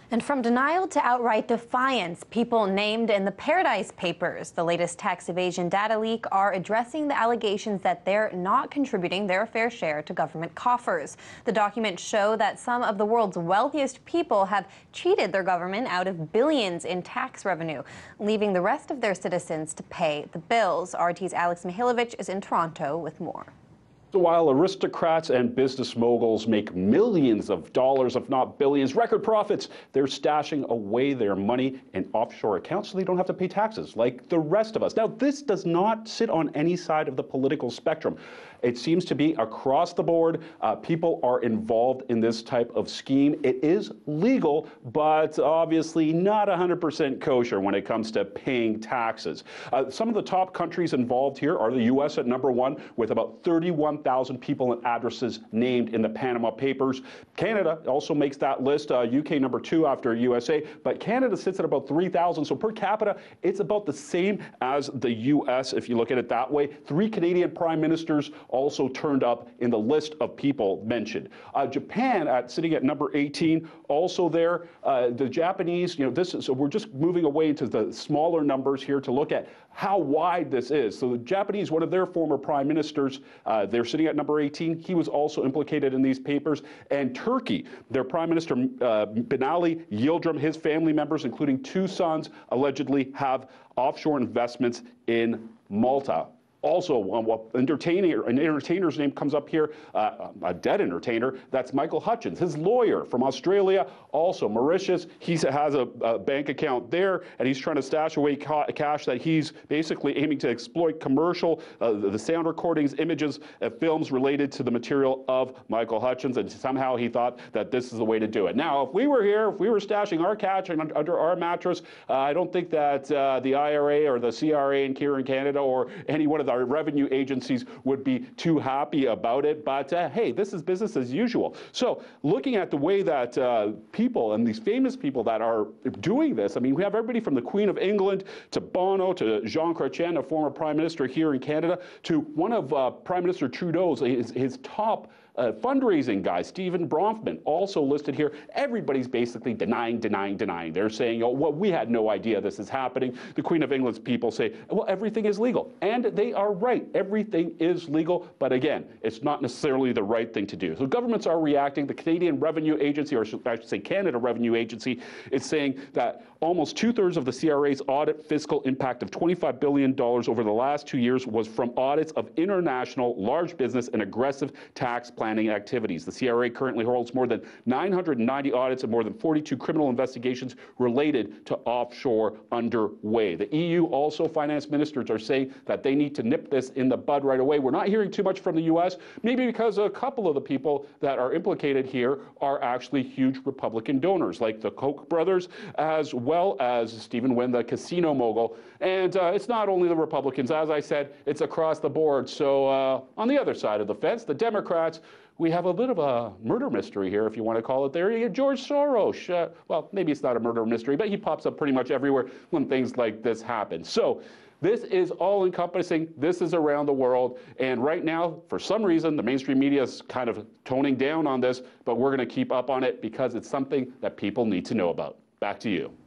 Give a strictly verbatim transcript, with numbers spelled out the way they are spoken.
And from denial to outright defiance, people named in the Paradise Papers, the latest tax evasion data leak, are addressing the allegations that they're not contributing their fair share to government coffers. The documents show that some of the world's wealthiest people have cheated their government out of billions in tax revenue, leaving the rest of their citizens to pay the bills. R T's Alex Mihailovich is in Toronto with more. So while aristocrats and business moguls make millions of dollars, if not billions, record profits, they're stashing away their money in offshore accounts so they don't have to pay taxes like the rest of us. Now, this does not sit on any side of the political spectrum. It seems to be across the board. Uh, people are involved in this type of scheme. It is legal, but obviously not one hundred percent kosher when it comes to paying taxes. Uh, some of the top countries involved here are the U S at number one, with about thirty-one thousand people and addresses named in the Panama Papers. Canada also makes that list, uh, U K number two after U S A, but Canada sits at about three thousand. So per capita, it's about the same as the U S if you look at it that way. Three Canadian prime ministers also turned up in the list of people mentioned. Uh, Japan at sitting at number eighteen, also there. Uh, the Japanese, you know, this is, so we're just moving away into the smaller numbers here to look at how wide this is. So the Japanese, one of their former prime ministers, uh, they're sitting at number eighteen. He was also implicated in these papers. And Turkey, their prime minister, uh, Binali Yildirim, his family members, including two sons, allegedly have offshore investments in Malta. Also, um, entertainer, an entertainer's name comes up here, uh, a dead entertainer, that's Michael Hutchins. His lawyer from Australia, also Mauritius, he has a, a bank account there, and he's trying to stash away ca cash that he's basically aiming to exploit commercial, uh, the, the sound recordings, images, uh, films related to the material of Michael Hutchins, and somehow he thought that this is the way to do it. Now, if we were here, if we were stashing our cash under our mattress, uh, I don't think that uh, the I R A or the C R A in here in Canada or any one of the our revenue agencies would be too happy about it, but uh, hey, this is business as usual. So looking at the way that uh, people and these famous people that are doing this, I mean, we have everybody from the Queen of England to Bono to Jean Chrétien, a former prime minister here in Canada, to one of uh, Prime Minister Trudeau's, his, his top Uh, fundraising guy, Stephen Bronfman, also listed here. Everybody's basically denying, denying, denying. They're saying, oh, well, we had no idea this is happening. The Queen of England's people say, well, everything is legal. And they are right. Everything is legal. But again, it's not necessarily the right thing to do. So governments are reacting. The Canadian Revenue Agency, or I should say Canada Revenue Agency, is saying that almost two-thirds of the C R A's audit fiscal impact of twenty-five billion dollars over the last two years was from audits of international large business and aggressive tax planning activities. The C R A currently holds more than nine hundred ninety audits and more than forty-two criminal investigations related to offshore underway. The E U also finance ministers are saying that they need to nip this in the bud right away. We're not hearing too much from the U S, maybe because a couple of the people that are implicated here are actually huge Republican donors, like the Koch brothers, as well as Stephen Wynn, the casino mogul. And uh, it's not only the Republicans, as I said, it's across the board. So uh, on the other side of the fence, the Democrats, we have a bit of a murder mystery here, if you want to call it there. You get George Soros. Uh, well, maybe it's not a murder mystery, but he pops up pretty much everywhere when things like this happen. So this is all-encompassing. This is around the world. And right now, for some reason, the mainstream media is kind of toning down on this, but we're going to keep up on it because it's something that people need to know about. Back to you.